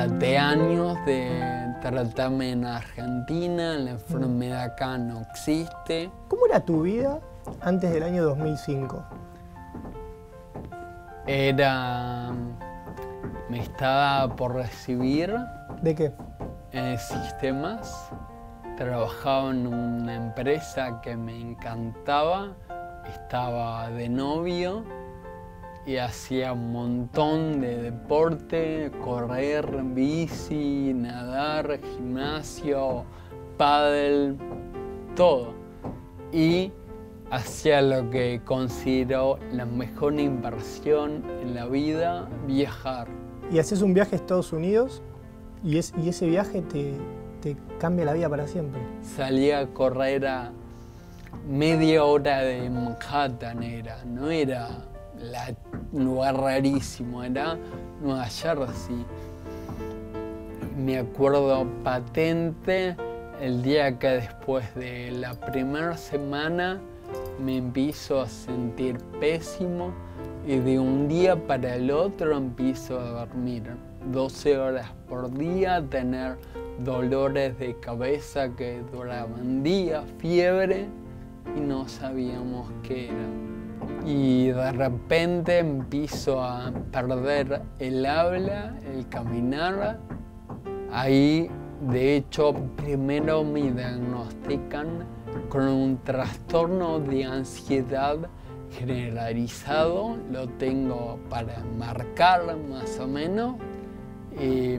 traté años de tratarme en Argentina, la enfermedad acá no existe. ¿Cómo era tu vida antes del año 2005? Me estaba por recibir ¿De qué? en sistemas, trabajaba en una empresa que me encantaba, estaba de novio y hacía un montón de deporte, correr, bici, nadar, gimnasio, pádel, todo. Y hacía lo que considero la mejor inversión en la vida, viajar. Y haces un viaje a Estados Unidos y ese viaje te cambia la vida para siempre. Salí a correr a media hora de Manhattan, no era un lugar rarísimo, era Nueva Jersey. Me acuerdo patente el día que después de la primera semana me empiezo a sentir pésimo y de un día para el otro empiezo a dormir 12 horas por día, tener dolores de cabeza que duraban días, fiebre y no sabíamos qué era. Y de repente empiezo a perder el habla, el caminar. Ahí, de hecho, primero me diagnostican con un trastorno de ansiedad generalizado, lo tengo para marcar más o menos, y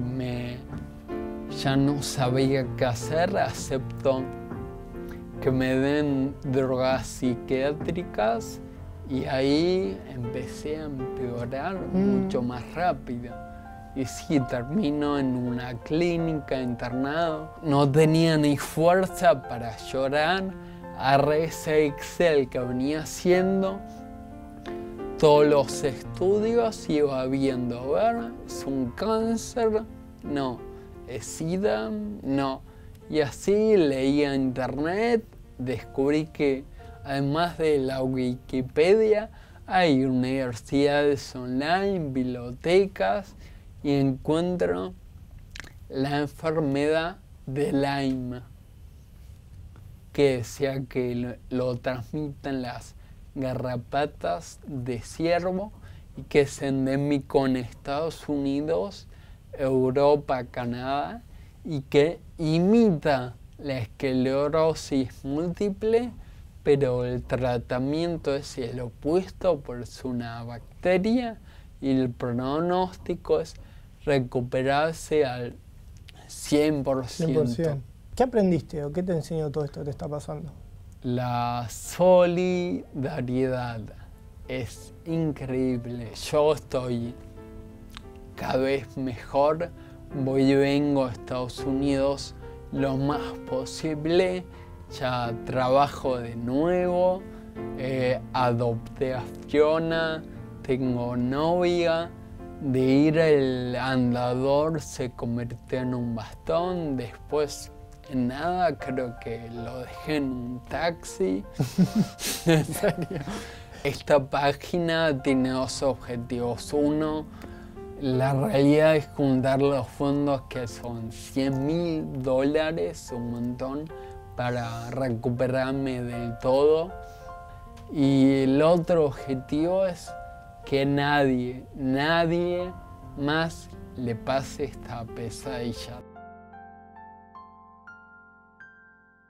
ya no sabía qué hacer, acepto que me den drogas psiquiátricas y ahí empecé a empeorar mucho más rápido. Y sí, termino en una clínica internado. No tenía ni fuerza para llorar. Agarré ese Excel que venía haciendo todos los estudios, iba viendo, a ver, ¿es un cáncer? No. ¿Es SIDA? No. Y así leía internet, descubrí que además de la Wikipedia, hay universidades online, bibliotecas, y encuentro la enfermedad de Lyme, que decía que lo transmiten las garrapatas de ciervo y que es endémico en Estados Unidos, Europa, Canadá, y que imita la esclerosis múltiple, pero el tratamiento es el opuesto, porque es una bacteria y el pronóstico es recuperarse al 100%. 100%. ¿Qué aprendiste o qué te enseñó todo esto que te está pasando? La solidaridad es increíble. Yo estoy cada vez mejor, voy y vengo a Estados Unidos lo más posible, ya trabajo de nuevo, adopté a Fiona, tengo novia, de ir el andador se convirtió en un bastón, después en nada creo que lo dejé en un taxi. ¿En serio? Esta página tiene dos objetivos. Uno, la realidad es juntar los fondos que son $100.000, un montón, para recuperarme del todo. Y el otro objetivo es que nadie más le pase esta pesadilla.